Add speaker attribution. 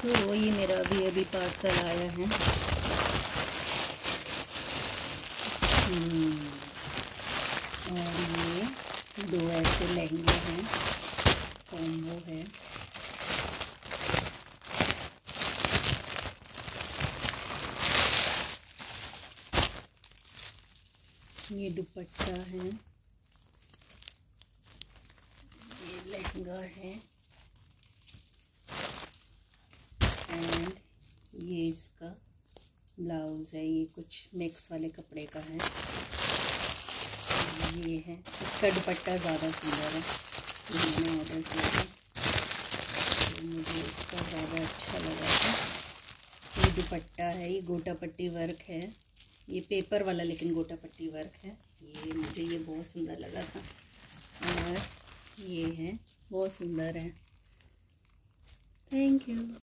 Speaker 1: तो ये मेरा अभी पार्सल आया है। और ये 2 ऐसे लहंगे हैं, कॉम्बो है। ये दुपट्टा है, ये लहंगा है, एंड ये इसका ब्लाउज़ है। ये कुछ मिक्स वाले कपड़े का है। ये है, इसका दुपट्टा ज़्यादा सुंदर है, ये मैंने ऑर्डर किया था तो मुझे इसका ज़्यादा अच्छा लगा था। ये दुपट्टा है, ये गोटा पट्टी वर्क है, ये पेपर वाला लेकिन गोटा पट्टी वर्क है। ये बहुत सुंदर लगा था। और ये है, बहुत सुंदर है। Thank you.